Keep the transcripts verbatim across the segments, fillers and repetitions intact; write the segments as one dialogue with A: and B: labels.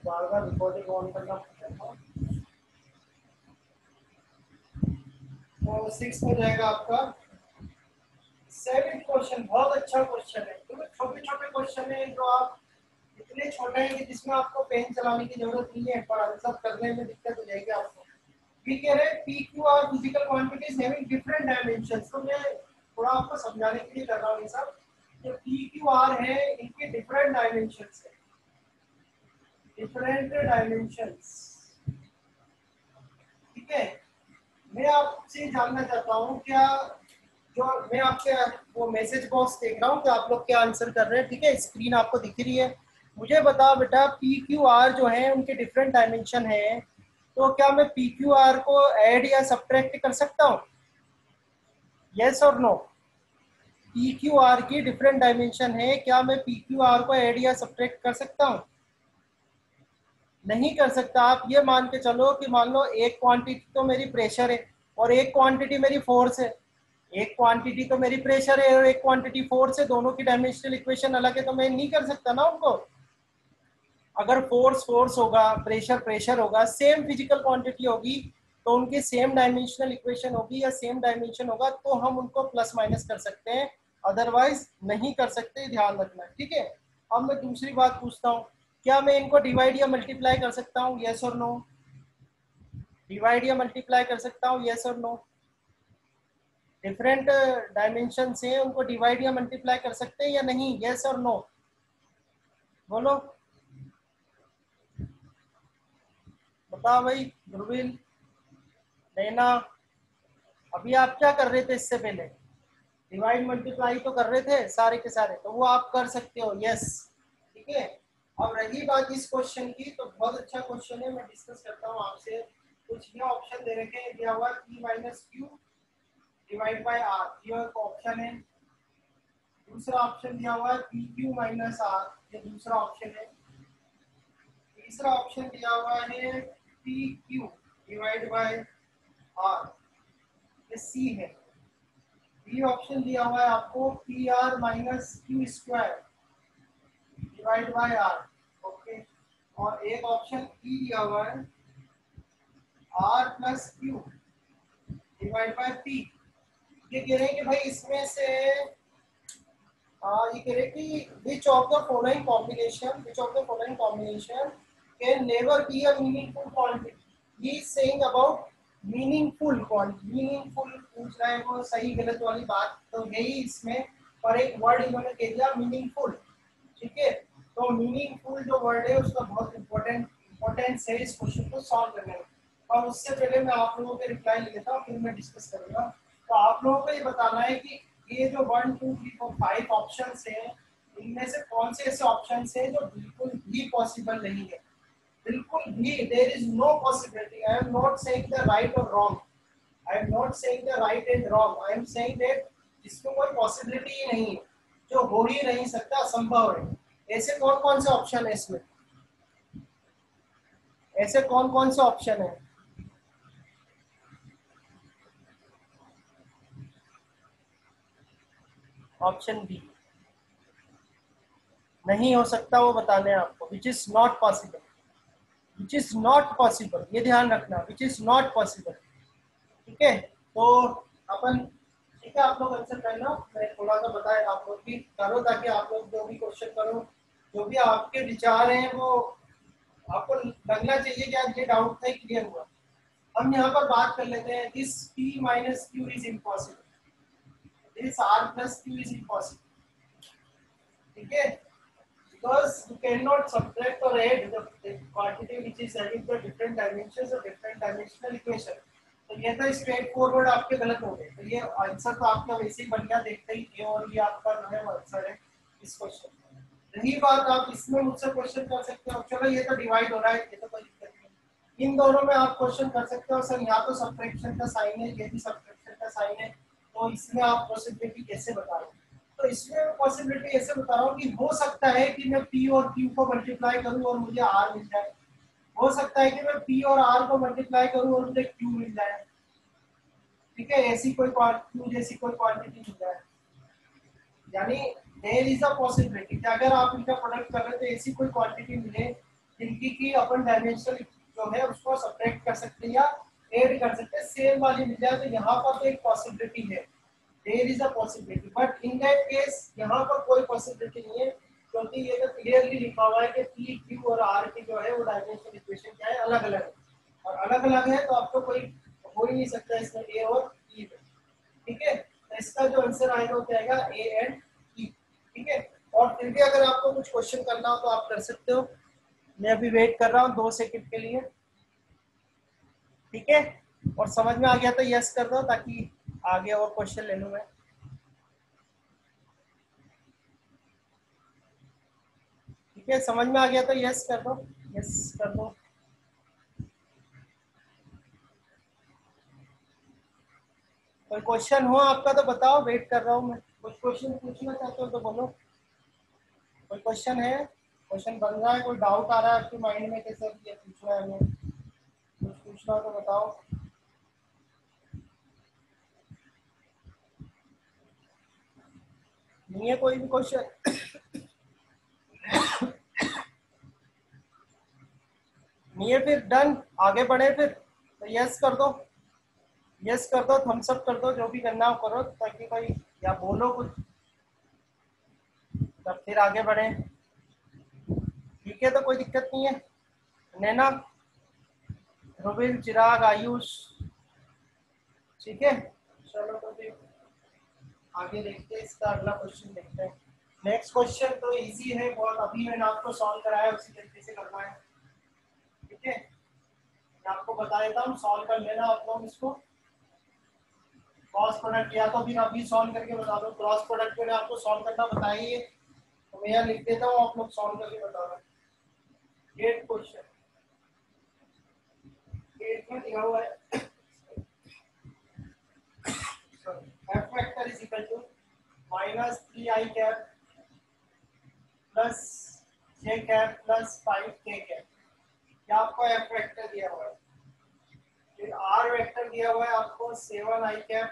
A: Bar bar recording on करना पड़ेगा। तो सिक्स हो जाएगा आपका। सेवन क्वेश्चन बहुत अच्छा क्वेश्चन है, क्योंकि छोटे छोटे क्वेश्चन है जो आप इतने छोटे हैं कि जिसमें आपको पेन चलाने की जरूरत नहीं है, पर आंसर करने में दिक्कत हो जाएगी आपको। भी कह रहे हैं P Q R physical quantities having different dimensions. तो मैं थोड़ा आपको समझाने के लिए कर रहा हूँ ये सब। जो पी क्यू आर है इनके डिफरेंट डायमेंशंस है, डिफरेंट डायमेंशंस। ठीक है, मैं आपसे जानना चाहता हूँ क्या, जो मैं आपके वो मैसेज बॉक्स देख रहा हूँ कि आप लोग क्या आंसर कर रहे हैं। ठीक है, स्क्रीन आपको दिख रही है। मुझे बताओ बेटा, पी क्यू आर जो है उनके डिफरेंट डायमेंशन है, तो क्या मैं पी क्यू आर को ऐड या सब्ट्रैक्ट कर सकता हूँ? यस और नो? पी क्यू आर की डिफरेंट डायमेंशन है, क्या मैं पी क्यू आर को ऐड या सब्ट्रैक्ट कर सकता हूँ? नहीं कर सकता। आप ये मान के चलो कि मान लो एक क्वांटिटी तो मेरी प्रेशर है और एक क्वांटिटी मेरी फोर्स है। एक क्वांटिटी तो मेरी प्रेशर है और एक क्वांटिटी फोर्स है, दोनों की डायमेंशनल इक्वेशन अलग है, तो मैं नहीं कर सकता ना उनको। अगर फोर्स फोर्स होगा, प्रेशर प्रेशर होगा, सेम फिजिकल क्वांटिटी होगी तो उनकी सेम डायमेंशनल इक्वेशन होगी या सेम डायमेंशन होगा, तो हम उनको प्लस माइनस कर सकते हैं, अदरवाइज नहीं कर सकते, ध्यान रखना। ठीक है, अब मैं दूसरी बात पूछता हूँ, क्या मैं इनको डिवाइड या मल्टीप्लाई कर सकता हूँ? यस और नो? डिवाइड या मल्टीप्लाई कर सकता हूँ? यस और नो? डिफरेंट डायमेंशन से उनको डिवाइड या मल्टीप्लाई कर सकते हैं या नहीं? यस और नो बोलो, बताओ भाई। ध्रुवील, नैना, अभी आप क्या कर रहे थे इससे पहले? डिवाइड मल्टीप्लाई तो कर रहे थे सारे के सारे, तो वो आप कर सकते हो। यस, ठीक है। अब रही बात इस क्वेश्चन की, तो बहुत अच्छा क्वेश्चन है, मैं डिस्कस करता हूँ आपसे। कुछ ये ऑप्शन दे रखे हैं, दिया हुआ P minus Q divide by R, ये एक ऑप्शन है। दूसरा ऑप्शन दिया हुआ है पी क्यू माइनस आर, ये दूसरा ऑप्शन है। तीसरा ऑप्शन दिया हुआ है P Q divide by R, ये सी है। बी ऑप्शन दिया हुआ है आपको P R minus Q square divide by R, okay. और एक ऑप्शन ई दिया हुआ है R plus Q divide by P. ये कह रहे हैं कि भाई इसमें से आ, ये कह रहे हैं कि which of the following combination which of the following combination can never be a meaningful quantity. He is saying about meaningful quantity. Meaningful पूछ रहा है वो, सही गलत वाली बात तो यही इसमें, पर एक वर्ड इन्होंने कह दिया मीनिंगफुल। ठीक है, तो मीनिंगफुल जो वर्ड है उसका बहुत इंपॉर्टेंट इंपॉर्टेंस है इस क्वेश्चन को सॉल्व करने में। और उससे पहले मैं आप लोगों के रिप्लाई ले लेता हूँ, फिर मैं डिस्कस करूंगा। तो आप लोगों को ये बताना है कि ये जो one two three four five option है, इनमें से कौन से ऐसे ऑप्शन है जो बिल्कुल भी पॉसिबल नहीं है। बिल्कुल भी, there is no possibility. I am not saying the right और wrong, I am not saying the right and wrong, I am saying that जिसमें कोई पॉसिबिलिटी ही नहीं है, जो हो ही नहीं सकता, असंभव है। ऐसे कौन कौन से ऑप्शन है इसमें? ऐसे कौन कौन से ऑप्शन है? ऑप्शन बी नहीं हो सकता, वो बताने हैं आपको। Which is not possible, which is not possible, ये ध्यान रखना, विच इज नॉट पॉसिबल। ठीक है, तो अपन, ठीक है, आप लोग आंसर करना, मैं थोड़ा सा बताए आप लोग भी करो, ताकि आप लोग जो भी क्वेश्चन करो, जो भी आपके विचार हैं वो आपको लगना चाहिए कि आज ये डाउट था क्लियर हुआ। हम यहाँ पर बात कर लेते हैं, this p minus Q is impossible, this r plus Q is impossible. ठीक है, because you cannot subtract or add the, the quantity which is having the different dimensions or different dimensional equation। तो ये तो straight forward आपके गलत हो गए, तो ये आंसर तो आपका वैसे ही बन गया, देखते ही ये, और ये आपका जो है आंसर है इस क्वेश्चन। रही बात, आप इसमें मुझसे क्वेश्चन कर सकते हो, चलो ये तो डिवाइड हो रहा है, ये तो कोई दिक्कत नहीं। इन दोनों में आप क्वेश्चन कर सकते हो, सर यहाँ तो सब्ट्रैक्शन का साइन है, ये भी सब्ट्रैक्शन का साइन है, तो इसमें आप पॉसिबिलिटी कैसे बता रहे हो? तो इसमें पॉसिबिलिटी ऐसे बता रहा हूँ कि हो सकता है कि मैं P और Q को मल्टीप्लाई करूँ और मुझे R मिल जाए, हो सकता है कि मैं P और R को मल्टीप्लाई करूँ और मुझे Q मिल जाए। ठीक है, ऐसी कोई Q जैसी कोई क्वांटिटी मिल जाए, यानी देयर इज अ पॉसिबिलिटी कि अगर आप इनका प्रोडक्ट कर रहे हो तो ऐसी कोई क्वांटिटी मिले जिनकी की अपन डायमेंशनल जो है उसको सब्ट्रैक्ट कर सकते हैं या ऐड कर सकते हैं, सेम वाली मिल जाए तो यहाँ पर तो एक पॉसिबिलिटी है, there is a possibility, but in that case यहाँ पर कोई पॉसिबिलिटी नहीं है, क्योंकि ये तो क्लियरली लिखा हुआ है कि पी क्यू और आर की जो है वो डायमेंशनल इक्वेशन क्या है, अलग अलग है, और अलग अलग है तो आपको कोई हो ही नहीं सकता इसमें ए और ई में, ठीक है। तो इसका जो आंसर आएगा वो क्या आएगा, ए एंड ई, ठीक है। और फिर भी अगर आपको कुछ क्वेश्चन करना हो तो आप कर सकते हो, मैं अभी वेट कर रहा हूँ दो सेकंड के लिए, ठीक है। और समझ में आ गया तो यस कर दो ताकि आगे और क्वेश्चन ले लूँ मैं। ठीक है, समझ में आ गया तो यस कर दो, यस कर दो। कोई क्वेश्चन हो आपका तो बताओ, वेट कर रहा हूँ मैं। कुछ क्वेश्चन पूछना चाहते हो तो बोलो, कोई क्वेश्चन है, क्वेश्चन बन रहा है, कोई डाउट आ रहा है आपके माइंड में कैसे ये पूछना है हमें, कुछ पूछना हो तो बताओ। नहीं है कोई भी क्वेश्चन? नहीं है, फिर डन, आगे बढ़े फिर, तो यस कर दो, यस कर दो, थम्स अप कर दो, जो भी करना हो करो, ताकि कोई या बोलो कुछ, तब फिर आगे बढ़े। ठीक है, तो कोई दिक्कत नहीं है। नैना, रुबिल, चिराग, आयुष, ठीक है। चलो तो फिर आगे देखते हैं, इसका अगला क्वेश्चन देखते हैं। नेक्स्ट क्वेश्चन तो इजी है बहुत, अभी मैंने आपको सॉल्व कराया उसी तरीके से करना है, ठीक है। मैं आपको बता देता हूँ, सॉल्व कर लेना आप लोग इसको। क्रॉस प्रोडक्ट या तो फिर अभी सॉल्व करके बता दो, क्रॉस प्रोडक्ट मैंने आपको सॉल्व करना बताइए, तो मैं यहाँ लिख देता हूँ, आप लोग सॉल्व करके बता रहे। एट क्वेश्चन, एट में दिया हुआ है F vector is equal to minus three I cap plus J cap plus five K cap, क्या आपको एफ वेक्टर दिया हुआ है। फिर आर वेक्टर दिया हुआ है आपको seven I cap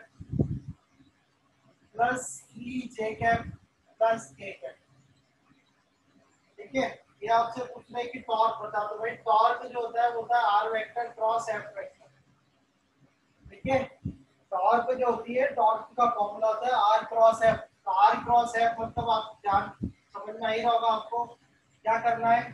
A: plus three J cap plus K cap, ठीक है। ये आपसे पूछ रहे हैं कि टॉर्क बता दो, भाई टॉर्क जो होता है वो होता है R vector cross F vector, ठीक है। टॉर्क जो होती है, टॉर्क का फॉर्मूला होता है आर क्रॉस एफ, तो आर क्रॉस एफ मतलब आप जान समझ में आ ही रहा होगा आपको, क्या करना है,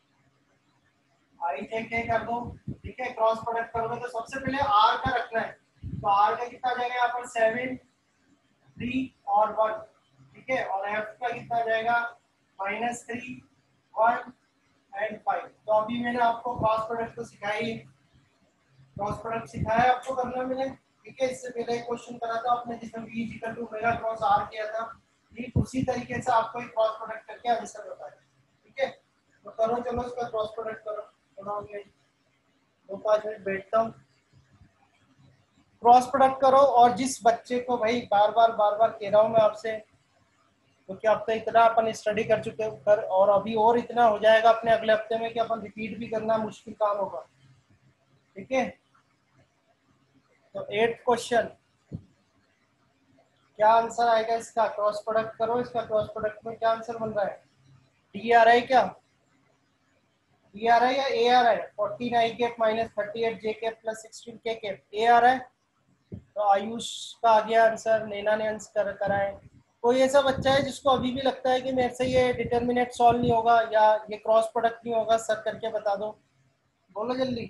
A: आई जे के कर दो, ठीक है। क्रॉस प्रोडक्ट करोगे तो सबसे पहले आर का रखना है, तो आर का कितना जाएगा यहाँ पर सेवन, थ्री और वन, ठीक है। और एफ का कितना जाएगा minus three, one and five. तो अभी मैंने आपको क्रॉस प्रोडक्ट तो सिखाई, क्रॉस प्रोडक्ट सिखाया आपको करना मैंने, ठीक है। इससे पहले एक क्वेश्चन करा था आपने जिसमें v equal to omega cross r किया था, ठीक उसी तरीके से आपको एक क्रॉस प्रोडक्ट करके आंसर बताया, ठीक है। तो करो, चलो इसका क्रॉस प्रोडक्ट करो, थोड़ा मैं दो पाँच मिनट बैठता हूँ, क्रॉस प्रोडक्ट करो। और जिस बच्चे को भाई बार बार बार बार कह रहा हूँ मैं आपसे, क्योंकि अब तो इतना अपन स्टडी कर चुके हैं कर, और अभी और इतना हो जाएगा अपने अगले हफ्ते में कि अपन रिपीट भी करना मुश्किल काम होगा, ठीक है। तो एट क्वेश्चन, क्या आंसर आएगा इसका, क्रॉस प्रोडक्ट करो, इसका क्रॉस प्रोडक्ट में क्या आंसर बन रहा है, डी आ रहा है क्या, डी आ रहा है या ए आ रहा है, fourteen I cap minus thirty eight J cap plus sixteen K cap, A आ रहा है। तो आयुष का आ गया आंसर, नैना ने आंसर करा है। कोई ऐसा बच्चा है जिसको अभी भी लगता है कि मेरे से ये डिटर्मिनेंट सॉल्व नहीं होगा या ये क्रॉस प्रोडक्ट नहीं होगा, सर करके बता दो, बोलो जल्दी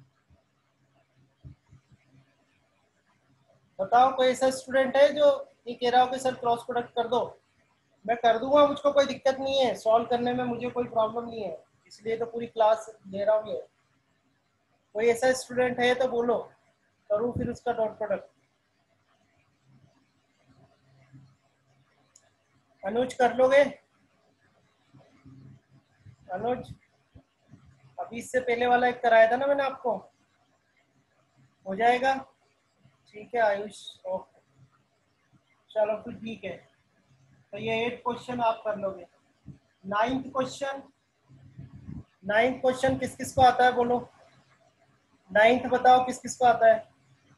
A: बताओ। कोई ऐसा स्टूडेंट है जो ये कह रहा हो कि सर क्रॉस प्रोडक्ट कर दो, मैं कर दूंगा, मुझको कोई दिक्कत नहीं है, सॉल्व करने में मुझे कोई प्रॉब्लम नहीं है, इसलिए तो पूरी क्लास ले रहा हूँ ये। कोई ऐसा स्टूडेंट है तो बोलो, करूँ फिर उसका डॉट प्रोडक्ट। अनुज कर लोगे, अनुज अभी इससे पहले वाला एक कराया था ना मैंने आपको, हो जाएगा, ठीक है आयुष, ओके चलो फिर ठीक है। तो ये एट क्वेश्चन आप कर लोगे। नाइन्थ क्वेश्चन, नाइन्थ क्वेश्चन किस किस को आता है बोलो, नाइन्थ बताओ किस किस को आता है।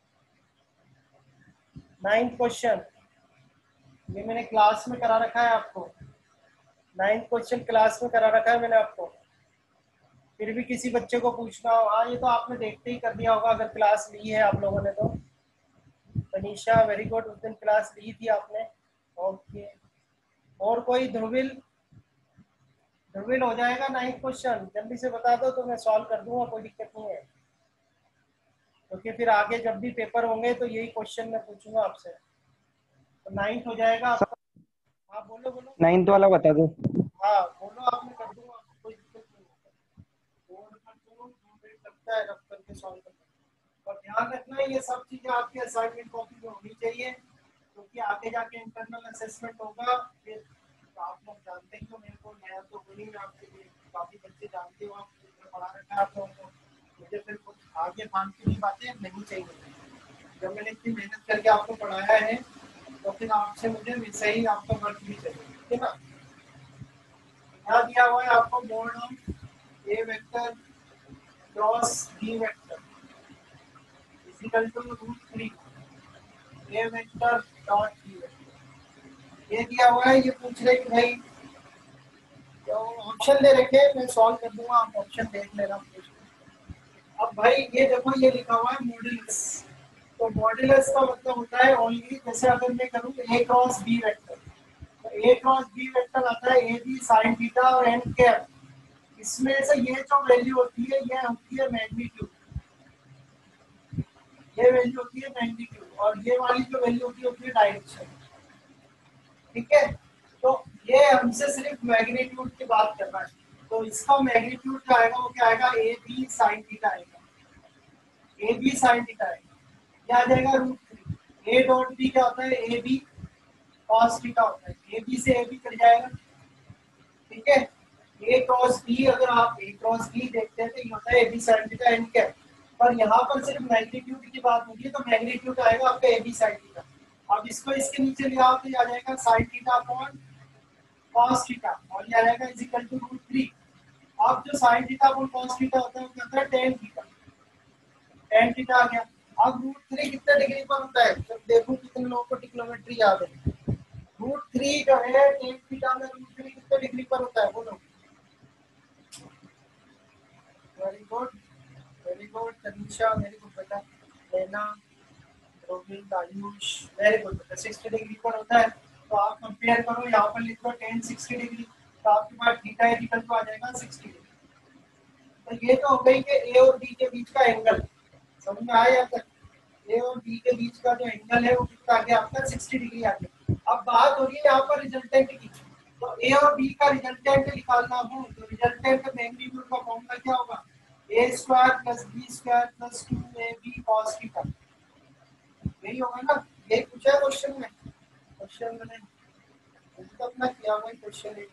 A: नाइन्थ क्वेश्चन ये मैंने क्लास में करा रखा है आपको, नाइन्थ क्वेश्चन क्लास में करा रखा है मैंने आपको, फिर भी किसी बच्चे को पूछना हो। हाँ, ये तो आपने देखते ही कर दिया होगा अगर क्लास ली है आप लोगों ने तो। तनीषा वेरी गुड, उस दिन क्लास ली थी आपने। ओके, और कोई? ध्रुविल, ध्रुविल हो जाएगा नाइन्थ क्वेश्चन, जल्दी से बता दो तो मैं सॉल्व कर दूंगा, कोई दिक्कत नहीं है। क्योंकि तो फिर आगे जब भी पेपर होंगे तो यही क्वेश्चन मैं पूछूंगा आपसे। तो नाइन्थ हो जाएगा आपका। हाँ बोलो बोलो।
B: नाइन्थ वाला बता दो।
A: हाँ बोलो, आप मैं कर दूंगा, कोई दिक्कत नहीं है। बोर्ड पर तो दो मिनट लगता है रफ करके सॉल्व करने में। और ध्यान रखना ये सब चीजें आपके असाइनमेंट कॉपी में होनी चाहिए, क्योंकि आगे जाके इंटरनल असेसमेंट होगा। फिर आप लोग जानते ही हो, मेरे को नया तो बोली मैं आपके लिए, काफी बच्चे जानते हो आप, पढ़ा रखा है आप लोगों को। मुझे फिर कुछ आगे फालतू की बातें नहीं चाहिए। जब मैंने इतनी मेहनत करके आपको पढ़ाया है तो फिर आपसे मुझे वैसे ही आपका वर्क भी चाहिए, ठीक है ना। यहाँ दिया हुआ है आपको mod of A vector cross B vector equal to root three A vector dot B vector, ये दिया हुआ है। ये पूछ रहे कि भाई तो ऑप्शन दे रखे, मैं सॉल्व कर दूंगा, आप ऑप्शन देख लेना। अब भाई ये देखो, ये लिखा हुआ है मॉड्यूलस। तो मॉड्यूलस का मतलब होता है ओनली, जैसे अगर मैं करूँ ए क्रॉस बी वेक्टर, तो ए क्रॉस बी वेक्टर आता है ए बी साइन थीटा और एन कैप। इसमें से ये जो वैल्यू होती है ये होती है मैग्नीट्यूड, ये वैल्यू होती है मैग्नीट्यूड, और ये वाली जो वैल्यू होती है होती है डायरेक्शन, ठीक है। तो ये हमसे सिर्फ मैग्नीट्यूड की बात कर रहा है। तो इसका मैग्नीट्यूड जो आएगा वो क्या आएगा, ए बी साइन थीटा आएगा, ए बी साइन थीटा आएगा, क्या आ जाएगा root three. A dot B क्या होता है, ए बी कॉस थीटा होता है, ए बी से ए बी कट जाएगा, ठीक है। ए क्रॉस बी, अगर आप ए क्रॉस बी देखते हैं तो ये होता है A B sine theta N cap, पर यहाँ पर सिर्फ मैग्नीट्यूड की बात होगी तो मैग्नीट्यूड आएगा आपका ए बी साइन थीटा। अब इसको इसके नीचे ले आओ तो ये आ जाएगा sine theta upon cos theta, और ये आ जाएगा is equal to root three. अब जो sine theta upon cos theta होता है वो क्या होता है, टेन थीटा, टेन थीटा आ गया। अब रूट थ्री कितने डिग्री पर होता है, जब देखो कितने लोगों को ट्रिग्नोमेट्री याद है। रूट थ्री जो है टेन थीटा में, रूट थ्री कितने डिग्री पर होता है बोलो। Very good, very good Tanisha, very good बेटा। लेना, रोहित, आयुष, वेरी गुड बेटा, सिक्सटी डिग्री पर होता है। तो आप कंपेयर करो, यहाँ पर लिख दो टेन सिक्सटी डिग्री, तो आपके पास थीटा इक्वल टू आ जाएगा सिक्सटी डिग्री। तो ये तो हो गई कि ए और बी के बीच का एंगल, समझ में आया तक। ए और बी के बीच का जो एंगल है वो कितना आ गया आपका, सिक्सटी डिग्री आ गया। अब बात हो रही है यहाँ पर रिजल्टेंट की। तो ए और बी का रिजल्टेंट निकालना हो तो रिजल्टेंट मैग्नीट्यूड का फॉर्मूला क्या होगा, A square plus B square plus two A B cos theta, यही होगा ना। यही पूछा है क्वेश्चन में, क्वेश्चन मैंने तो अपना किया हुआ क्वेश्चन है।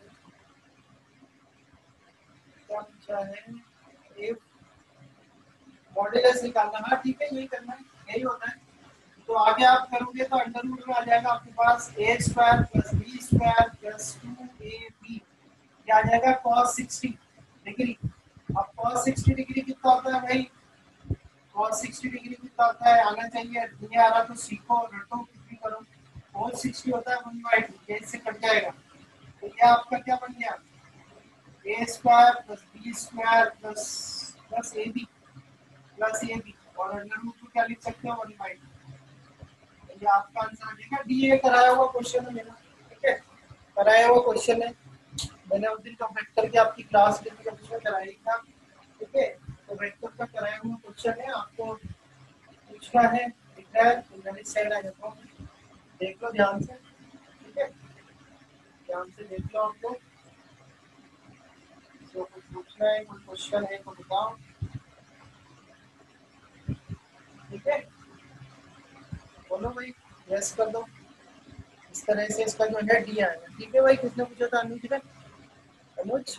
A: क्या पूछा है, ए मॉड्यूलस निकालना, हाँ ठीक है यही करना है, यही होता है। तो आगे आप करोगे तो अंडर रूट में आ जाएगा आपके पास A square plus B square plus two A B, क्या आ जाएगा कॉस सिक्सटी डिग्री। अब कॉस सिक्सटी डिग्री कितना होता है भाई, कॉस सिक्सटी डिग्री कितना होता है, आना चाहिए, नहीं आ रहा तो सीखो, रटो, कुछ भी करो। कॉस सिक्सटी होता है वन बाई टू, ये इससे कट जाएगा। तो ये आपका क्या बन गया, A square plus B square plus plus A B plus A B, और अंडर रूट को क्या लिख सकते हो, वन बाई टू। ये आपका आंसर आ जाएगा डी। ए कराया हुआ क्वेश्चन है मेरा, ठीक है, कराया हुआ क्वेश्चन है। मैंने उस दिन का वेक्टर की आपकी क्लास में कराई था, ठीक है। तो वेक्टर का कराया हुआ क्वेश्चन है, आपको पूछना है, ठीक है। तो मैंने सेल आ जाता हूँ, देख लो ध्यान से, ठीक है, ध्यान से देख लो आपको। तो कुछ पूछना है, कोई क्वेश्चन है तो बताओ, ठीक है, बोलो भाई, यस कर दो। इस तरह से इसका जो है डी आएगा, ठीक है भाई। किसने पूछा था, अनुज ने, अनुज।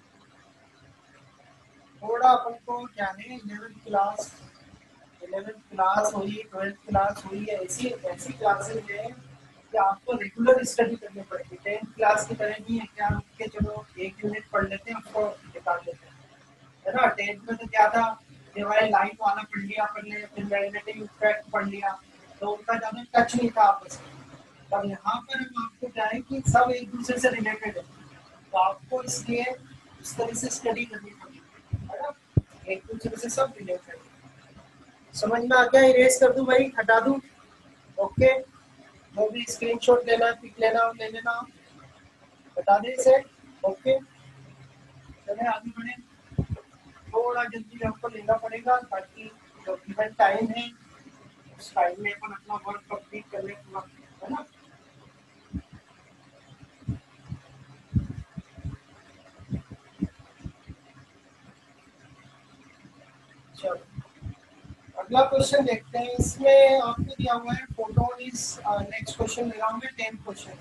A: थोड़ा अपन को क्या है, इलेवेंथ क्लास, इलेवेंथ क्लास हुई, ट्वेल्थ क्लास हुई, ऐसी ऐसी क्लासेज है कि आपको रेगुलर स्टडी करनी पड़ेगी। टेंथ क्लास की तरह नहीं है क्या, रुक के चलो एक यूनिट पढ़ लेते हैं उसको निकाल लेते हैं, है ना। टेंथ में तो क्या था, डिवाइड लाइन वाला पढ़ लिया पढ़ने, फिर मैग्नेटिक इफेक्ट पढ़ लिया, तो उनका ज्यादा टच नहीं था आपस में। पर यहाँ पर हम आपको क्या है कि सब एक दूसरे से रिलेटेड है, तो आपको इसलिए इस तरह से स्टडी करनी पड़ेगी। एक दूसरे से सब रिलेट है। समझ में आ गया? इरेज कर दूं भाई, हटा दूं? ओके, जो भी स्क्रीनशॉट लेना है, पिक लेना ले लेना, बता दें इसे। ओके, चले आगे बढ़े। थोड़ा जल्दी हमको लेना पड़ेगा ताकि जो गिवन टाइम है उस टाइम में अपन अपना वर्क कंप्लीट कर ले पूरा, है ना। चलो अगला क्वेश्चन देखते हैं। इसमें आपको दिया हुआ है फोटोन इज, नेक्स्ट क्वेश्चन ले रहा हूँ मैं, टेंथ क्वेश्चन।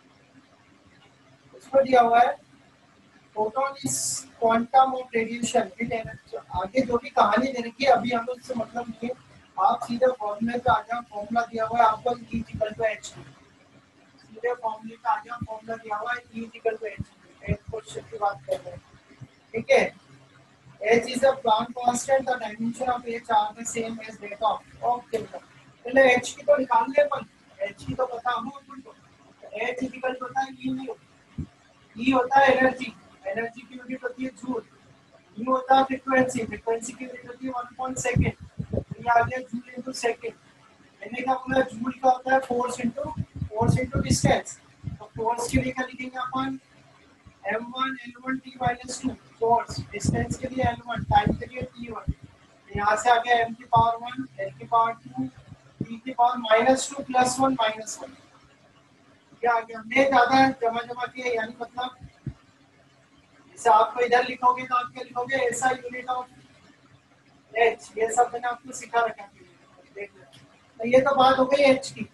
A: इसमें दिया हुआ है photon is quantum of radiation with energy. आगे जो भी कहानी दे रखी है अभी हमें उससे मतलब नहीं है, आप सीधे फॉर्मूले पे आ जाओ। फॉर्मूला दिया हुआ है आपको E equal to H T, सीधे फॉर्मूले पे आ जाओ। फॉर्मूला दिया हुआ है E equal to H T. Tenth question की बात कर रहे हैं, ठीक है। H is a Planck constant, the dimension of H are the same as that of. Okay, पहले H की तो निकाल ले अपन, H की तो पता हो अपन को। H इक्वल होता है E में, E होता है एनर्जी, एनर्जी की यूनिट होती है जूल। U होता है फ्रीक्वेंसी, फ्रीक्वेंसी की यूनिट होती है वन पॉइंट सेकंड। ये आ गया जूल इनटू सेकंड। मैंने क्या बोला, जूल का होता है force into force into distance. तो फोर्स के लिए क्या लिखेंगे अपन, M one L one T minus two, force. Distance के लिए एल वन, टाइम के लिए टी वन। यहाँ से आ गया m की पावर वन, l की पावर टू, t की power minus two plus one minus one. क्या आ गया, हमने ज्यादा जमा जमा किया, यानी मतलब जैसे आपको इधर लिखोगे तो आप क्या लिखोगे, ऐसा यूनिट ऑफ h। ये सब मैंने आपको सिखा रखा है, देख लो। तो ये तो बात हो गई h की।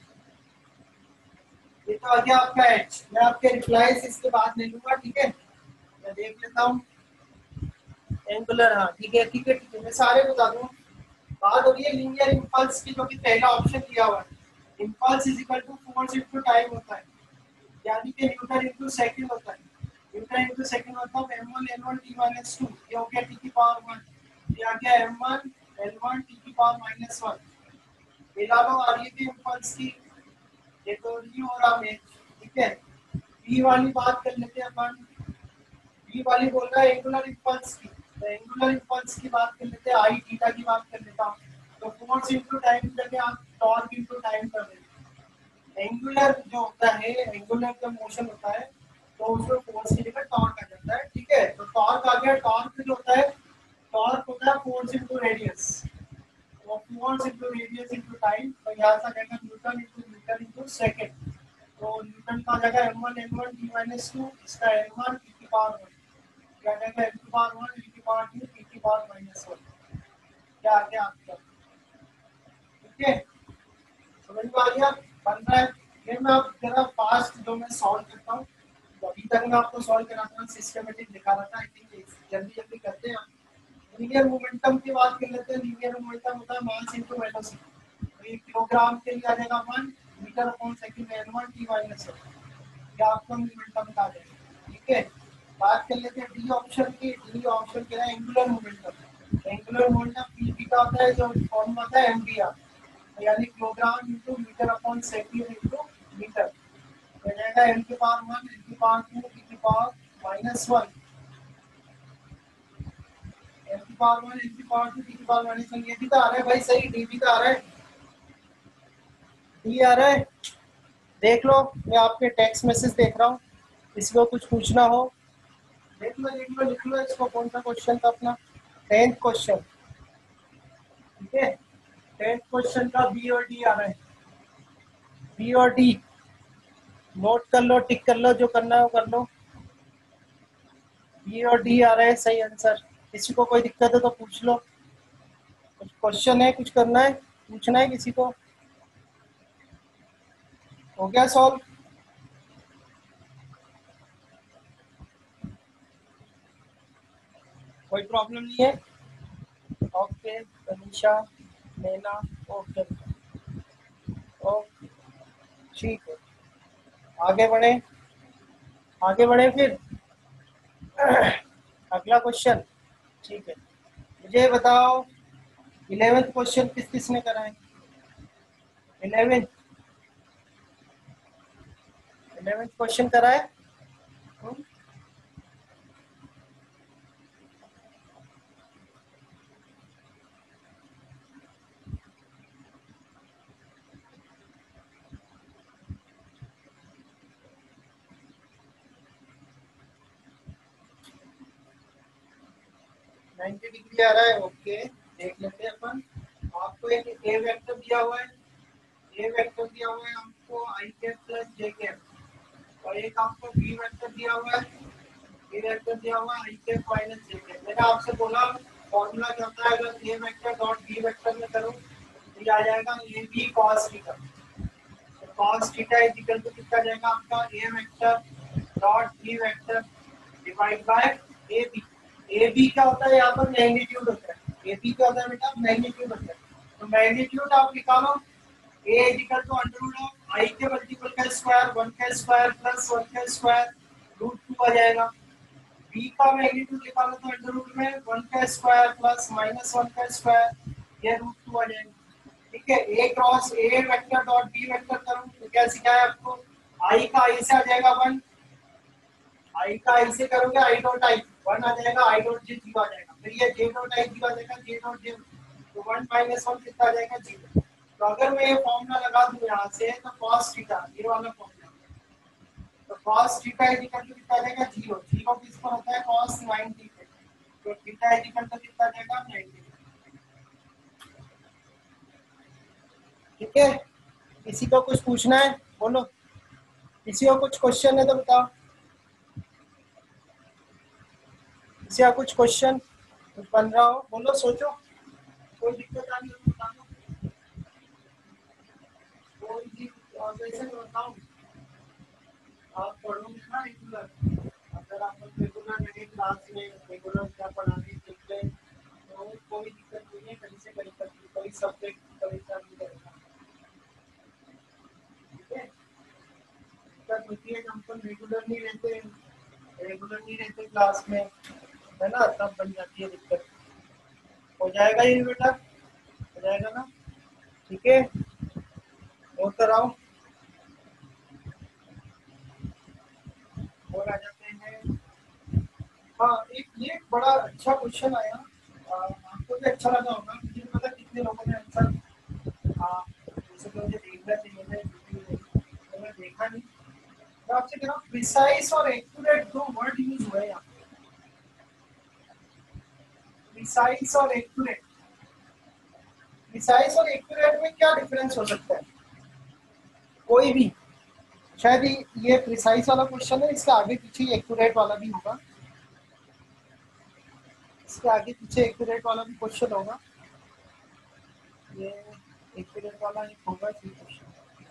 A: ये तो आ गया आपका h। मैं आपके रिप्लाईज इसके बाद ले लूंगा, ठीक है। मैं देख लेता हूँ एंगुलर, हाँ ठीक है ठीक है ठीक है, मैं सारे बता दूँ। बात हो रही है लीनियर इंपल्स की, जो कि पहला ऑप्शन दिया हुआ है। Impulse is equal to force into time होता है, यानी कि न्यूटन इनटू सेकंड होता है। न्यूटन इनटू सेकंड मतलब M one L one T minus two, ये हो गया टी की पावर वन। ये आ गया M one L one T की पावर माइनस वन। मिला लो आ रही है इंपल्स की, ये तो नहीं हो रहा मैच, ठीक है। बी वाली बात कर लेते हैं अपन। बी वाली बोल रहा है एंगुलर इंपल्स की, तो एंगुलर इंपल्स की बात कर लेते हैं। आई थीटा की बात कर लेता हूँ, तो फोर्स इनटू टाइम करके आप टॉर्क इनटू टाइम कर देते। एंगुलर जो होता है, एंगुलर जब मोशन होता है तो उसमें फोर्स की जगह टॉर्क आ जाता है, ठीक है। तो टॉर्क आ गया, टॉर्क जो होता है, टॉर्क होता है फोर्स इनटू रेडियस। तो force into radius into time, तो यहाँ से आ जाएगा newton into metre into second. तो न्यूटन का आ जाएगा M one M one T minus two, इसका एम वन टी की पावर वन, क्या आ जाएगा एम की पावर वन टी की पावर टू टी की पावर माइनस वन। क्या आ गया आपका, ठीक है। समझ में आ गया, बन रहा है। फिर मैं आप जरा फास्ट जो मैं सॉल्व करता हूँ, अभी तक मैं आपको सॉल्व कराता हूँ, सिस्टमेटिक दिखा रहा था। आई थिंक जल्दी जल्दी करते हैं। लीनियर मोमेंटम की बात कर लेते हैं। लीनियर मोमेंटम होता है मास इनटू वेलोसिटी। तो एक किलोग्राम के लिए आ जाएगा one metre upon second N one T minus one, ये आपका मोमेंटम का आ जाएगा, ठीक है। बात कर लेते हैं डी ऑप्शन की। डी ऑप्शन क्या है, angular momentum. Angular momentum P की का होता है, जो फॉर्मूला होता है एमडीआर, यानी kilogram into metre upon second into metre. हो जाएगा एम की पावर वन एम की पावर टू टी की पावर माइनस वन, एम की पावर वन एम की पावर टू टी की पावर माइनस वन। ये भी तो आ रहा है भाई, सही। डी भी तो आ रहा है, डी आ रहा है। देख लो, मैं आपके टेक्स्ट मैसेज देख रहा हूँ, किसी को कुछ पूछना हो देख लो देख लो लिख लो इसको। कौन सा क्वेश्चन था अपना, टेंथ क्वेश्चन, ठीक है। टेंथ क्वेश्चन का बी और डी आ रहा है, बी और डी नोट कर लो, टिक कर लो, जो करना है वो कर लो। बी और डी आ रहा है सही आंसर। किसी को कोई दिक्कत है तो पूछ लो, कुछ क्वेश्चन है, कुछ करना है, पूछना है किसी को। हो गया सॉल्व, कोई प्रॉब्लम नहीं है। Okay Tanisha, Naina, okay okay ठीक है। आगे बढ़े, आगे बढ़े फिर अगला क्वेश्चन, ठीक है। मुझे बताओ इलेवेंथ क्वेश्चन किस किसने करा है। इलेवेंथ इलेवेंथ क्वेश्चन करा है। नाइन्टी डिग्री आ रहा है, ओके देख लेते हैं अपन। आपको एक ए वेक्टर दिया हुआ है, ए वेक्टर दिया हुआ है हमको I cap plus J cap, और एक आपको बी वेक्टर दिया हुआ है, बी वेक्टर दिया हुआ है I cap minus J cap. मैंने आपसे बोला फॉर्मूला क्या होता है, अगर A vector dot B vector में करूँ तो ये आ जाएगा ए बी कॉस थीटा। तो cos theta is equal to कितना जाएगा आपका A vector dot B vector divide by A B. A B क्या होता है यहाँ पर, मैग्नीट्यूड होता है। ए बी क्या होता है बेटा, मैग्नीट्यूड होता है। तो मैग्नीट्यूड आप निकालो, A is equal to under root of I के मल्टीपल का स्क्वायर, वन का स्क्वायर प्लस वन का स्क्वायर रूट टू आ जाएगा। बी का मैग्नीट्यूड निकालो तो अंडर रूट में वन का स्क्वायर प्लस माइनस वन का स्क्वायर, ये रूट टू आ जाएगा। ठीक है, A cross A vector dot B vector करूँ तो क्या सिखाया आपको, आई का आई से आ जाएगा वन, आई का आई से करोगे आई डॉट आई वन आ जाएगा, आई डॉट जे जीरो आ जाएगा, फिर ये जे डॉट आई जीरो आ जाएगा, जे डॉट जे तो वन माइनस वन कितना आ जाएगा जीरो। तो अगर मैं ये फॉर्मूला लगा दूं यहाँ से तो cos थीटा ये वाला फॉर्मूला, तो cos theta is equal to कितना आ जाएगा जीरो, जीरो किस पर होता है cos नाइन्टी पे, तो थीटा इज इक्वल टू कितना आ जाएगा नाइन्टी। ठीक है, किसी को कुछ पूछना है बोलो, किसी को कुछ क्वेश्चन है तो बताओ, किसी का कुछ क्वेश्चन कुछ बन रहा हो बोलो, सोचो, कोई दिक्कत आ रही हो तो बता दो, कोई भी ऑब्जेक्शन बताओ। आप पढ़ोगे ना रेगुलर, अगर आप रेगुलर मेरे क्लास में रेगुलर क्या पढ़ाने देख लें तो कोई दिक्कत नहीं है, कहीं से कहीं तक कोई सब्जेक्ट परेशान नहीं करेगा। ठीक है, दिक्कत होती है जब हम रेगुलर नहीं रहते, रेगुलर नहीं रहते क्लास में, है ना, तब बन जाती है दिक्कत। हो जाएगा ये बेटा, हो जाएगा ना, ठीक है, और कराओ, और आ जाते हैं। हाँ, एक ये बड़ा अच्छा क्वेश्चन आया, आ, आपको भी अच्छा लगा होगा, मुझे नहीं पता कितने लोगों ने आंसर, जैसे कि मुझे देखना चाहिए था तो मैं देखा नहीं। मैं आपसे कह रहा हूँ प्रिसाइज और एक्यूरेट दो वर्ड यूज हुए यहाँ, प्रिसाइज और एक्यूरेट। प्रिसाइज और एक्यूरेट में क्या डिफरेंस हो सकता है, कोई भी, शायद ये प्रिसाइज वाला क्वेश्चन है, इसके आगे पीछे एक्यूरेट वाला भी होगा, इसके आगे पीछे एक्यूरेट वाला भी क्वेश्चन होगा, ये एक्यूरेट वाला एक होगा जी क्वेश्चन।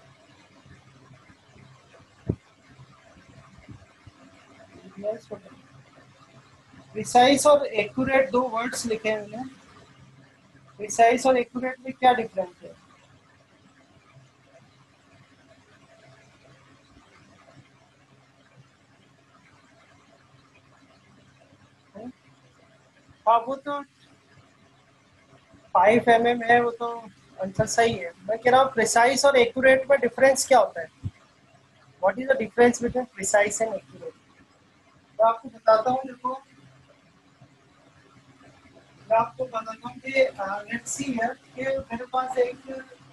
A: प्रिसाइज और एक्यूरेट दो वर्ड्स लिखे हैं मैंने, प्रिसाइज और एक्यूरेट में क्या डिफरेंस है, हाँ वो तो फाइव एम एम है, वो तो आंसर सही है। मैं कह रहा हूँ प्रिसाइज और एक्यूरेट में डिफरेंस क्या होता है, what is the difference between precise and accurate. मैं आपको बताता हूँ, देखो मैं आपको बताता हूँ कि लेट्स सी है कि मेरे पास एक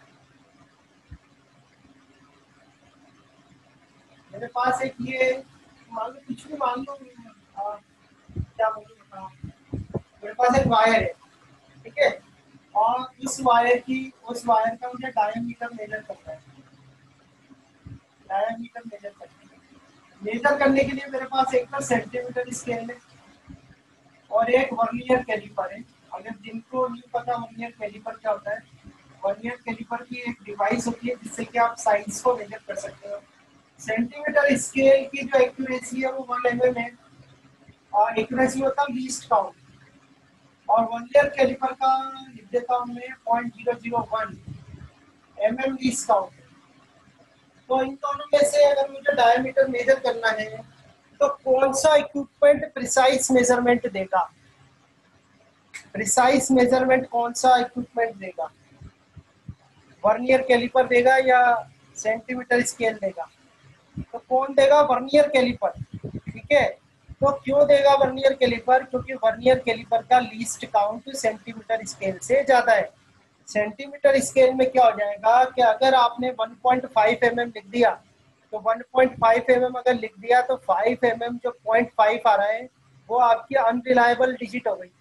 A: मेरे पास एक ये मान लो, कुछ भी मान लो, आ, क्या बोलूं बताओ, मेरे पास एक वायर है, ठीक है, और उस वायर की उस वायर का मुझे डायमीटर मेजर करना है, डायमीटर मेजर करना है। मेजर करने के लिए मेरे पास एक तो सेंटीमीटर स्केल है और एक वर्नियर कैलिपर है। अगर जिनको नहीं पता वर्नियर कैलिपर क्या होता है, वर्नियर कैलिपर की एक डिवाइस होती है जिससे कि आप साइज को मेजर कर सकते हो। सेंटीमीटर स्केल की जो एक्यूरेसी है वो वन एम एम है, और एक्यूरेसी होता है लीस्ट काउंट, और वर्नियर कैलिपर का लिख देता हूँ मैं point zero zero one M M least count. तो इन दोनों में से अगर मुझे डायमीटर मेजर करना है तो कौन सा इक्विपमेंट प्रिसाइज मेजरमेंट देगा, प्रिसाइज मेजरमेंट कौन सा इक्विपमेंट देगा, वर्नियर कैलिपर देगा या सेंटीमीटर स्केल देगा, तो कौन देगा, वर्नियर कैलिपर। ठीक है, तो क्यों देगा वर्नियर कैलिपर, क्योंकि वर्नियर कैलिपर का लीस्ट काउंट सेंटीमीटर स्केल से ज्यादा है। सेंटीमीटर स्केल में क्या हो जाएगा कि अगर आपने one point five M M लिख दिया तो one point five M M अगर लिख दिया तो फाइव एम एम जो पॉइंट फाइव आ रहा है वो आपकी अनरिलायबल डिजिट हो गई,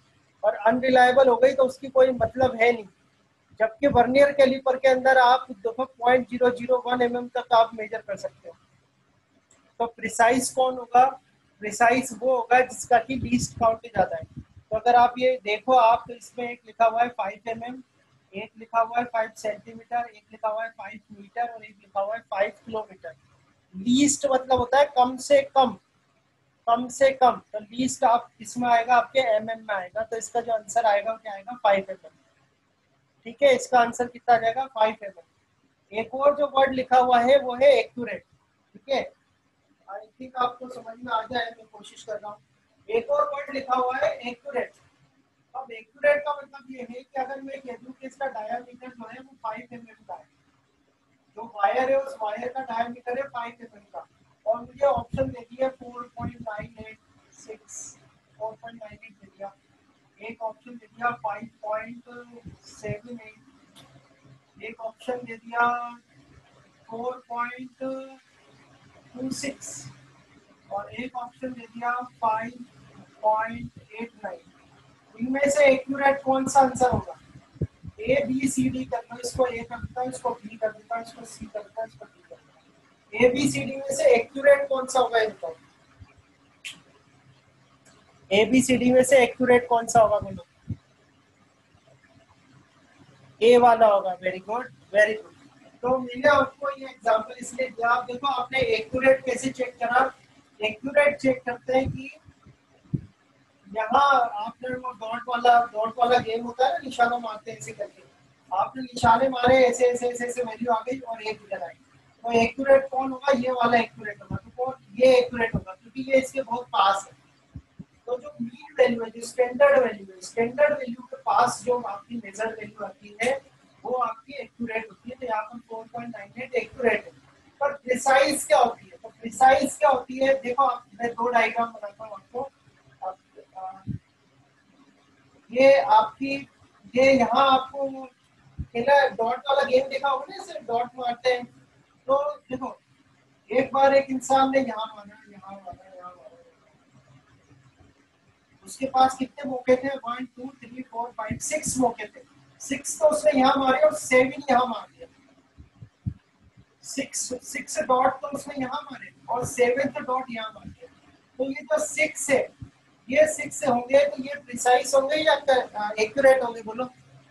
A: और अनरिलायबल हो गई तो उसकी कोई मतलब है नहीं। जबकि वर्नियर कैलिपर के अंदर आप देखो point zero zero one M M तक आप मेजर कर सकते हो। तो प्रिसाइज कौन होगा? प्रिसाइज वो होगा जिसका कि लीस्ट काउंट ज्यादा है। तो अगर आप ये देखो, आप तो इसमें एक लिखा हुआ है फाइव एम एम, एक लिखा हुआ है फाइव सेंटीमीटर, एक लिखा हुआ है फाइव मीटर और एक लिखा हुआ है फाइव किलोमीटर। लीस्ट मतलब होता है कम से कम, कम से कम। तो लीस्ट आप किसमें आएगा? आपके एम एम में आएगा। तो इसका जो आंसर आएगा वो क्या आएगा? Five M M. ठीक है, इसका आंसर कितना आ जाएगा? Five M M. एक और जो वर्ड लिखा हुआ है वो है एक्यूरेट। ठीक है, आई थिंक आपको समझ में आ जाए, मैं कोशिश कर रहा हूँ। एक और वर्ड लिखा हुआ है एक्यूरेट। अब एक्यूरेट का मतलब ये है कि अगर मैं कह दूं कि इसका डायमीटर जो है वो फाइव एम एम का है, जो वायर है उस वायर का डायमीटर है फाइव एम एम का, और मुझे ऑप्शन दे दिया four point nine eight six, four point nine eight दे दिया, एक ऑप्शन दे दिया फाइव पॉइंट सेवन एट, एक ऑप्शन दे दिया फोर पॉइंट टू सिक्स और एक ऑप्शन दे दिया फाइव पॉइंट एट नाइन। इनमें से एक्यूरेट कौन सा आंसर होगा? ए बी सी डी कर लो, इसको ए कर देता हूँ, इसको बी कर देता हूँ, इसको सी कर देता हूँ, इसको डी कर देता हूँ। ए बी सी डी में से एक्यूरेट कौन सा होगा ये बताओ? ए बी सी डी में से एक्यूरेट कौन सा होगा बोलो? ए वाला होगा। Very good, very good. तो मैंने आपको ये एग्जांपल इसलिए दिया। आप देखो, आपने एक्यूरेट कैसे चेक करा? एक्यूरेट चेक करते हैं कि यहाँ आपने वो डॉट वाला डॉट वाला गेम होता है ना, निशाना मारते हैं ऐसे करके, आपने निशाने मारे ऐसे ऐसे ऐसे ऐसे वैल्यू आ गई और एक इधर आई। तो एक्यूरेट कौन होगा? ये वाला एक्यूरेट होगा। तो कौन? ये एक्यूरेट होगा क्योंकि ये इसके बहुत पास है। तो जो मीन वैल्यू है, जो स्टैंडर्ड वैल्यू है, स्टैंडर्ड वैल्यू के पास जो आपकी मेजर वैल्यू आती है वो आपकी एक्यूरेट होती है। तो यहाँ पर four point nine eight accurate है। पर प्रिसाइज क्या होती है? तो प्रिसाइज क्या होती है? देखो, आप मैं दो डायग्राम बनाता हूँ आपको। आप, आ, ये आपकी, ये यहाँ आपको खेला डॉट वाला गेम देखा होगा ना, सिर्फ डॉट मारते हैं। तो देखो, एक बार एक इंसान ने यहाँ मारा, यहाँ मारा, यहाँ मारा, उसके पास कितने मौके थे? One two three four five six मौके थे। सिक्स तो उसने यहाँ मारे और सेवन यहाँ मार दिया। सिक्स सिक्स डॉट तो उसने यहाँ मारे और सेवन तो डॉट यहाँ मार दिया। तो ये जो सिक्स है, ये सिक्स होंगे तो ये प्रिसाइज होंगे या एक्यूरेट होंगे बोलो?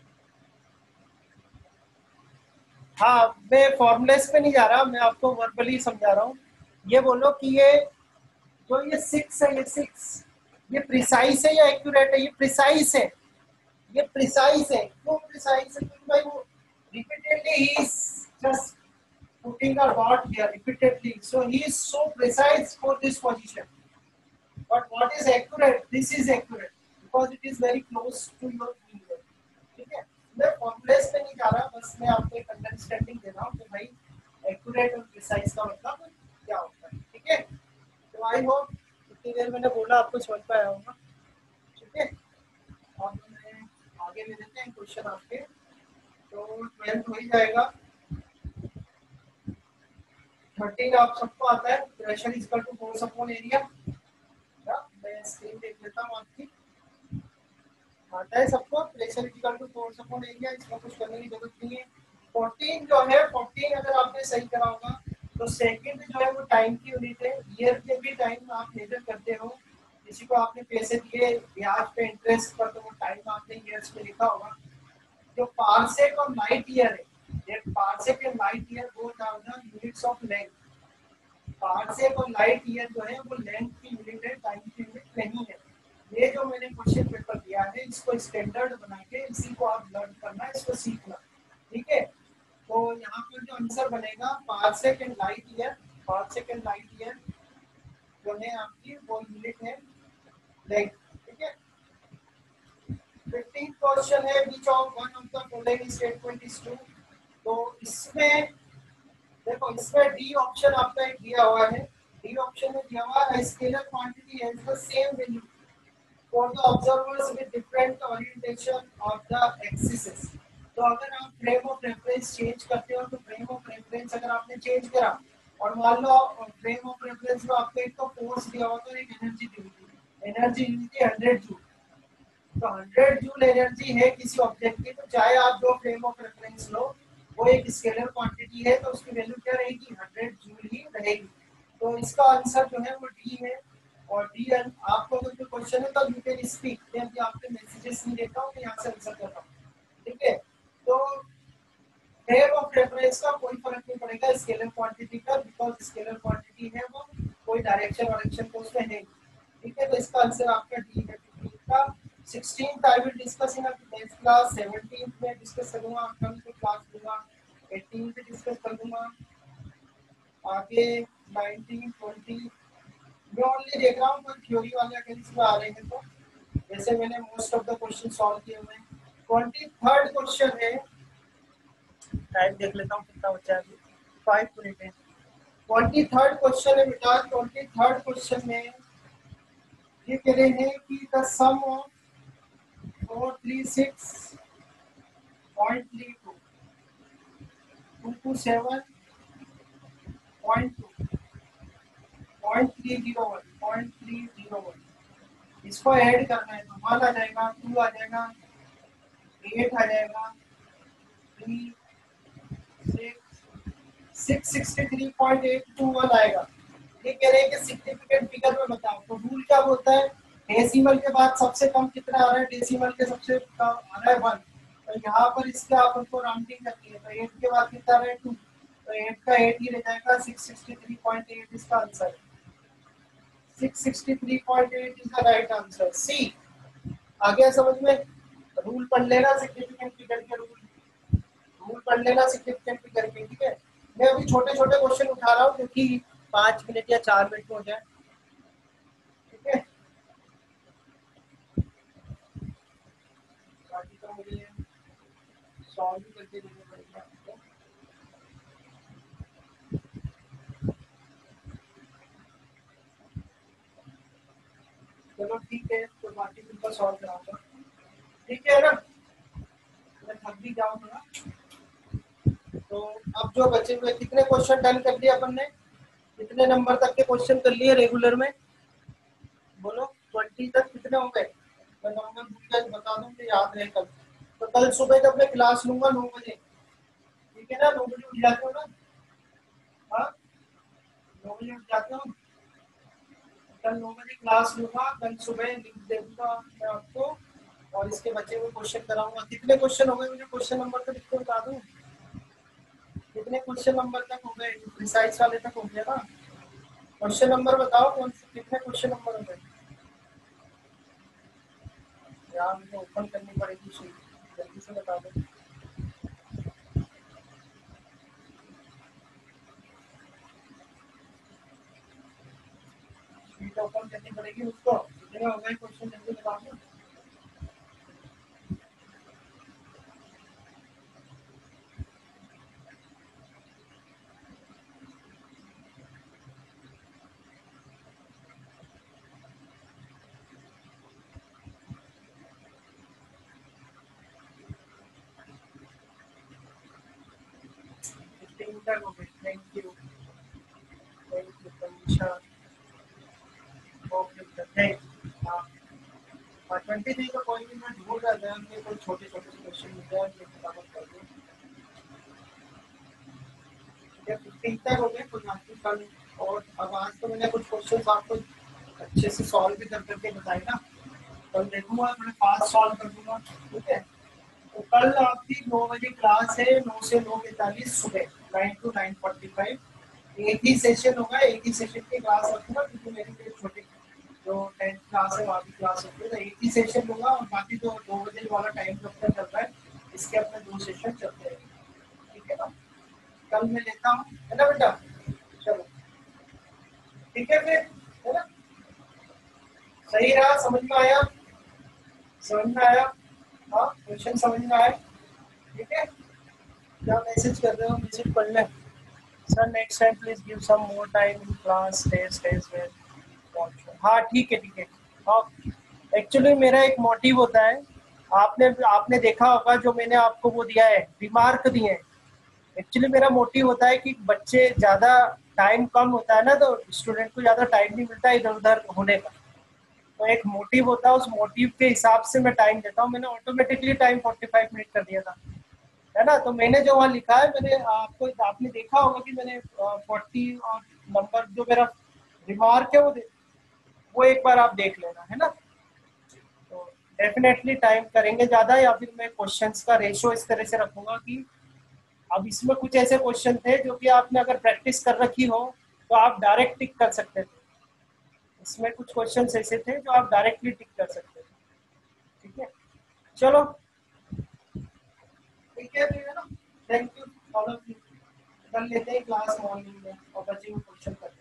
A: हाँ, मैं फॉर्मुलेस पे नहीं जा रहा, मैं आपको वर्बली समझा रहा हूँ। ये बोलो कि ये जो ये सिक्स है, ये सिक्स ये प्रिसाइज है या एक्यूरेट है? ये प्रिसाइज है, ये प्रिसाइज है। क्यों प्रिसाइज है? क्योंकि भाई वो रिपीटेडली ही is just putting a dot here repeatedly, so he is so precise for this position. But what is accurate? This is accurate because it is very close to your finger. ठीक है, मैं formulas पे नहीं जा रहा, बस मैं आपको एक अंडरस्टैंडिंग दे रहा हूँ कि भाई एक्यूरेट और प्रिसाइज का मतलब क्या होता है। ठीक है, तो आई होप इतनी देर मैंने बोला आपको समझ पाया होगा। ठीक है, और मैं आगे ले लेते हैं क्वेश्चन आपके। तो ट्वेल्थ हो ही जाएगा। थर्टीन आप सबको आता है, pressure is equal to force upon area. मैं स्क्रीन देख लेता हूँ आपकी। आता है सबको? Pressure is equal to force upon area, इसमें कुछ करने की जरूरत नहीं है। फोर्टीन जो है, फोर्टीन अगर आपने सही करा होगा तो सेकंड जो है वो टाइम की यूनिट है। ईयर के भी टाइम आप मेजर करते हो। किसी को आपने पैसे दिए ब्याज पे, इंटरेस्ट पर, तो वो टाइम आपने ईयर्स में लिखा होगा। जो पारसेक और लाइट ईयर है, ये parsec and light year both are the units of length. Parsec और लाइट ईयर जो है वो लेंथ की यूनिट है, टाइम की यूनिट नहीं है। ये जो मैंने क्वेश्चन पेपर दिया है इसको स्टैंडर्ड बना के इसी को आप लर्न करना है, इसको सीखना। ठीक है, तो यहाँ पर जो आंसर बनेगा parsec and light year, parsec and light year जो है आपकी वो यूनिट है लेंथ। ठीक है, फिफ्टीन क्वेश्चन है which of one of the following statement is true. तो इसमें देखो, इसमें डी ऑप्शन आपका एक दिया हुआ है। डी ऑप्शन में दिया हुआ है scalar quantity has the same value for the observers with different orientation of the axis. तो अगर आप फ्रेम ऑफ रेफरेंस चेंज करते हो तो फ्रेम ऑफ रेफरेंस अगर आपने चेंज करा और मान लो फ्रेम ऑफ रेफरेंस में आपको एक तो फोर्स दिया हुआ था, एक एनर्जी दी हुई थी, एनर्जी दी थी हंड्रेड जूल। तो हंड्रेड जूल एनर्जी है किसी ऑब्जेक्ट की, तो चाहे आप जो फ्रेम ऑफ रेफरेंस लो वो एक स्केलर क्वांटिटी है, तो उसकी वैल्यू क्या रहेगी, हंड्रेड जूल ही रहेगी। तो इसका आंसर जो है वो डी है। और डी आपको अगर कोई क्वेश्चन है तो यू कैन स्पीक, मैं अभी आपके मैसेजेस नहीं देता हूँ, मैं यहाँ से आंसर कर रहा हूँ, ठीक है। तो फ्रेम ऑफ रेफरेंस का कोई फर्क नहीं पड़ेगा स्केलर क्वांटिटी का, बिकॉज स्केलर क्वांटिटी है वो, कोई डायरेक्शन वायरेक्शन तो उसमें है, ठीक है। तो इसका आंसर आपका डी है। का sixteenth I will discuss in next class, seventeenth में डिस्कस करूंगा, कल को क्लास दूंगा, एटीन्थ में डिस्कस कर दूंगा, आगे नाइनटीन ट्वेंटी मैं ओनली देख रहा हूँ कोई थ्योरी वाले अगर इसमें आ रहे हैं तो, जैसे मैंने मोस्ट ऑफ द क्वेश्चन सॉल्व किए हुए हैं। ट्वेंटी थर्ड क्वेश्चन है, टाइम देख लेता हूँ कितना बचा है, फाइव मिनट है। ट्वेंटी थर्ड क्वेश्चन है बेटा, ट्वेंटी थर्ड क्वेश्चन में ये कह रहे हैं कि the sum of four three six point three two two two seven point two point three zero one point three zero one इसको ऐड करना है तो वन आ जाएगा, टू आ जाएगा, एट आ जाएगा, three six six sixty three point eight two one आएगा। ये कह रहे हैं कि सिग्निफिकेंट फिगर में बताओ, तो रूल क्या बोलता है, डेसिमल के बाद सबसे कम कितना आ रहा है, डेसिमल के सबसे कम आ रहा है वन, तो यहाँ पर इसके आप उनको राउंडिंग करनी है, तो एट के बाद कितना आ रहा है टू, तो एट का एट ही रह जाएगा, six sixty three point eight इसका आंसर है, six sixty three point eight is the right answer, C. आ गया समझ में, रूल पढ़ लेना सिग्निफिकेंट फिगर के, रूल रूल पढ़ लेना सिग्निफिकेंट फिगर के, ठीक है। मैं अभी छोटे छोटे क्वेश्चन उठा रहा हूँ क्योंकि पाँच मिनट या चार मिनट में हो जाए, ठीक है। बाकी तो मुझे सॉल्व भी करके देने पड़ेंगे आपको। चलो ठीक है, तो बाकी तुमको सॉल्व कराऊंगा, ठीक है ना, मैं थक भी जाऊँ थोड़ा। तो अब जो बचे हुए कितने क्वेश्चन डन कर लिए अपन ने, कितने नंबर तक के क्वेश्चन कर लिए रेगुलर में, बोलो ट्वेंटी तक कितने हो गए, मैं नंबर भूल गया बता दूं कि याद रहे कल। तो कल सुबह जब मैं क्लास लूंगा नौ बजे, ठीक है ना, नौ बजे उठ जाते हो ना, हाँ नौ बजे उठ जाते हो, कल नौ बजे क्लास लूंगा, कल सुबह लिख दे दूंगा मैं आपको, और इसके बचे हुए क्वेश्चन कराऊंगा। कितने क्वेश्चन हो गए मुझे क्वेश्चन नंबर तो लिख के बता दूं, कितने क्वेश्चन नंबर तक हो गए, प्रिसाइज वाले तक हो गया ना, क्वेश्चन नंबर बताओ कौन से, कितने क्वेश्चन नंबर हो गए यार, मुझे ओपन करनी पड़ेगी शीट, जल्दी से बता दो। शीट ओपन करनी पड़ेगी उसको, कितने हो गए क्वेश्चन जल्दी बता दो। हो गए, thank you, thank you Tanisha, okay thank हाँ ट्वेंटी थ्री का कोई भी मैं ढूंढ रहा था, हमने कोई छोटे छोटे क्वेश्चन मिल जाए ये फटाफट कर दो, ये फिफ्टीन तक हो गए कुछ आपके कल। और अब आज तो मैंने कुछ क्वेश्चन आपको अच्छे से सॉल्व भी कर करके बताए ना, कल देखूंगा मैं फास्ट सॉल्व कर दूंगा, ठीक है। तो कल आपकी नौ बजे क्लास है, नौ से नौ पैंतालीस सुबह, nine two nine forty five एक ही सेशन होगा, एक ही सेशन की क्लास रखूंगा क्योंकि मेरी कोई छोटी जो टेंथ क्लास है वहाँ की क्लास होती है, तो एक ही सेशन होगा, और बाकी जो दो बजे वाला टाइम जब तक चल रहा है इसके अपने दो सेशन चलते हैं, ठीक है ना। कल मैं लेता हूँ, है ना बेटा, चलो ठीक है फिर, है ना, सही रहा, समझ में आया, समझ में आया, हाँ क्वेश्चन समझ में आया, ठीक है। क्या मैसेज कर रहे हो, मैसेज पढ़ लें, sir next time please give some more time in class, test test well, हाँ ठीक है ठीक है। हाँ एक्चुअली मेरा एक मोटिव होता है, आपने आपने देखा होगा जो मैंने आपको वो दिया है, रिमार्क दिए हैं, एक्चुअली मेरा मोटिव होता है कि बच्चे ज़्यादा टाइम कम होता है ना, तो स्टूडेंट को ज़्यादा टाइम नहीं मिलता इधर उधर होने का, तो एक मोटिव होता है, उस मोटिव के हिसाब से मैं टाइम देता हूँ। मैंने automatically time forty five minute कर दिया था, है ना। तो मैंने जो वहाँ लिखा है, मैंने आपको आपने देखा होगा कि मैंने फोर्टी और नंबर जो मेरा रिमार्क है वो वो एक बार आप देख लेना, है ना। तो डेफिनेटली टाइम करेंगे ज़्यादा, या फिर मैं क्वेश्चंस का रेशो इस तरह से रखूंगा कि अब इसमें कुछ ऐसे क्वेश्चन थे जो कि आपने अगर प्रैक्टिस कर रखी हो तो आप डायरेक्ट टिक कर सकते थे। इसमें कुछ क्वेश्चन ऐसे थे जो आप डायरेक्टली टिक कर सकते थे। ठीक है, चलो ठीक है फिर, है ना। थैंक यू, फॉलो कर लेते हैं क्लास मॉर्निंग में और बच्चे को क्वेश्चन कर